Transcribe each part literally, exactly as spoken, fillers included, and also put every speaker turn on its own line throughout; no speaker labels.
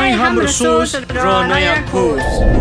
तपाईं हाम्रो सोच र नयाँ खोज।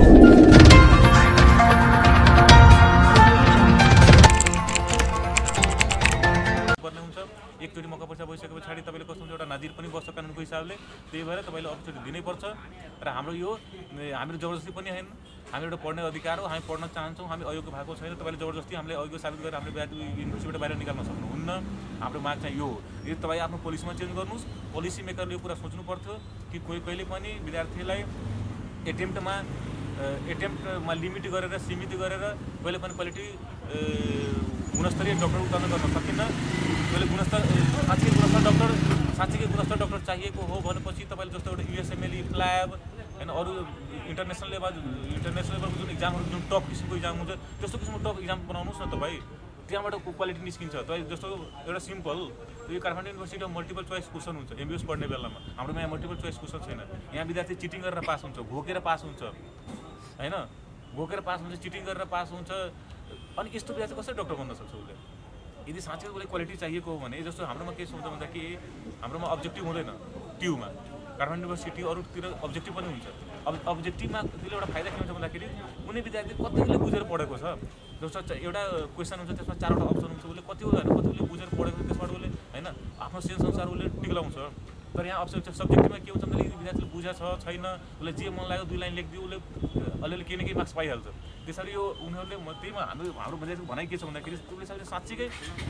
एकचोटि मौका पैसा भइसके पछाडि तपाईले कस्तो हुन्छ एउटा नजिर पनि बस्छ कानुनको हिसाबले, त्यही भएर तपाईले अफिसले दिनै पर्छ। र हाम्रो यो हाम्रो जबरजस्ती पनि हैन, हामी एउटा पढ्ने अधिकार हो, हामी पढ्न चाहन्छौँ, हामी अयोग्य भएको छैन। तपाईले जबरजस्ती हामीले अयोग्य साबित गरेर हामीले युनिभर्सिटीबाट बाहिर निकाल्न सक्नुहुन्न। हाम्रो माग चाहिँ यो हो, यदि तपाईँ आफ्नो पोलिसीमा चेन्ज गर्नुहोस्। पोलिसी मेकरले यो कुरा सोच्नु पर्थ्यो कि कोही कहिले पनि विद्यार्थीलाई एटेम्प्टमा एटेम्प्टमा लिमिट गरेर सीमित गरेर कहिले पनि क्वालिटी गुणस्तरीय डक्टर उत्पादन गर्न सकिन्न। कहिले गुणस्तर साँच्चै गुणस्तर डक्टर साँच्चै गुणस्तर डक्टर चाहिएको हो भनेपछि तपाईँले जस्तो एउटा युएसएमएल फ्ल्याब होइन अरू इन्टरनेसनल लेभल इन्टरनेसनल लेभलको जुन इक्जामहरू जुन टप किसिमको इक्जाम हुन्छ त्यस्तो किसिमको टप इक्जाम बनाउनुहोस् न तपाईँ, त्यहाँबाट क्वालिटी निस्किन्छ। तपाईँ जस्तो एउटा सिम्पल यो काठमाडौँ युनिभर्सिटीमा मल्टिपल चोइस क्वेसन हुन्छ एमबिएस पढ्ने बेलामा, हाम्रोमा यहाँ मल्टिपल चोइस क्वेसन छैन। यहाँ विद्यार्थी चिटिङ गरेर पास हुन्छ, घोकेर पास हुन्छ होइन, घोकेर पास हुन्छ, चिटिङ गरेर पास हुन्छ। अनि यस्तो विद्यार्थी कसरी डक्टर बन्न सक्छ उसले? यदि साँच्चै उसले क्वालिटी चाहिएको हो भने जस्तो हाम्रोमा के हुन्छ भन्दाखेरि हाम्रोमा अब्जेक्टिभ हुँदैन ट्युमा, काठमाडौँ युनिभर्सिटी अरूतिर अब्जेक्टिभ पनि हुन्छ। अब अब्जेक्टिभमा त्यसले एउटा फाइदा के हुन्छ भन्दाखेरि कुनै विद्यार्थी कतिले बुझेर पढेको छ, जस्तो एउटा क्वेसन हुन्छ त्यसमा चारवटा अप्सन हुन्छ, उसले कति होइन कतिले बुझेर पढेको त्यसबाट उसले होइन आफ्नो सेन्स अनुसार उसले टिक्लाउँछ। तर यहाँ अप्सन सब्जेक्टिभमा के हुन्छ भन्दाखेरि विद्यार्थीले बुझा छ छैन, उसले जे मन लाग्यो दुई लाइन लेखिदियो उसले अलिअलि केही न केही मार्क्स पाइहाल्छ। त्यसरी यो उनीहरूले त्यहीमा हाम्रो हाम्रो विद्यार्थीको भनाइ के छ भन्दाखेरि उसले साँच्चीकै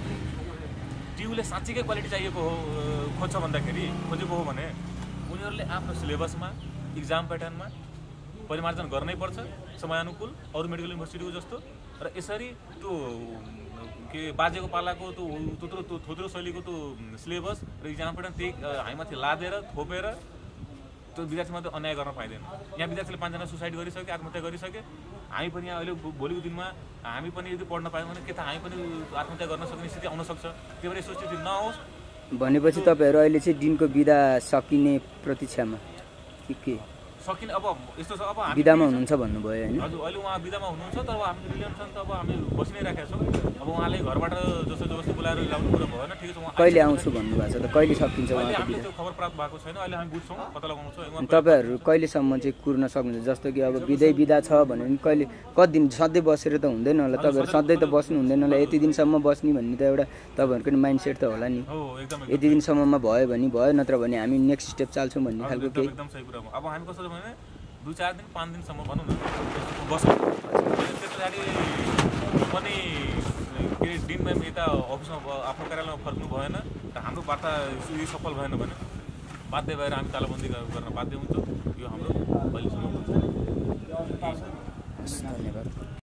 ट्युले साँच्चीकै क्वालिटी चाहिएको हो खोज्छ भन्दाखेरि खोजेको हो भने उनीहरूले आफ्नो सिलेबसमा इक्जाम प्याटर्नमा परिमार्जन गर्नै पर्छ समयानुकूल अरू मेडिकल युनिभर्सिटीको जस्तो। र यसरी त्यो के बाजेको पालाको त्यो थोत्रो थोत्रो शैलीको त्यो सिलेबस र इक्जाम प्याटर्न त्यही हामीमाथि लादेर थोपेर त्यो विद्यार्थीमा त अन्याय गर्न पाइँदैन। यहाँ विद्यार्थीले पाँचजना सुसाइड गरिसके, आत्महत्या गरिसके, हामी पनि यहाँ अहिले भोलिको दिनमा हामी पनि यदि पढ्न पायौँ भने के त हामी पनि आत्महत्या गर्न सक्ने स्थिति आउन सक्छ। त्यही भएर यस्तो स्थिति नहोस्
भनेपछि तपाईँहरू अहिले चाहिँ दिनको बिदा सकिने प्रतीक्षामा के के
सकिने अब यस्तो छ। अब हामी
बिदामा हुनुहुन्छ भन्नुभयो होइन?
हजुर अहिले उहाँ बिदामा हुनुहुन्छ, तर अब हामी रिलेसन त अब हामी बसि नै राखेका छौँ। अब उहाँले घरबाट जस्तो जबरजस्ती बोलाएर ल्याउनु कुरो भएन, ठिकै छ। उहाँ
कहिले आउँछु भन्नुभएको छ त, कहिले सकिन्छ उहाँको
हामीले त्यो खबर प्राप्त भएको छैन, अहिले हामी बुझ्छौँ पत्ता लगाउँछौँ।
तपाईँहरू कहिलेसम्म चाहिँ कुर्न सक्नुहुन्छ? जस्तो कि अब बिदै बिदा छ भने पनि कहिले कति दिन सधैँ बसेर त हुँदैन होला, तपाईँहरू सधैँ त बस्नु हुँदैन होला, यति दिनसम्म बस्ने भन्ने त एउटा तपाईँहरूको नि माइन्ड सेट त होला नि। यति दिनसम्ममा भयो भने भयो, नत्र भने हामी नेक्स्ट स्टेप चाल्छौँ भन्ने खालको केही
एकदम सही कुरा हो। अब हामी कस्तो भने दुई चार दिन पाँच दिनसम्म भनौँ न बस्छौँ, त्यस पछाडि पनि के दिनमा यता अफिसमा आफ्नो कार्यालयमा फर्क्नु भएन र हाम्रो वार्ता यो सफल भएन भने बाध्य भएर हामी तालाबन्दी गर्न बाध्य हुन्छौँ। यो हाम्रो अहिलेसम्म।
धन्यवाद।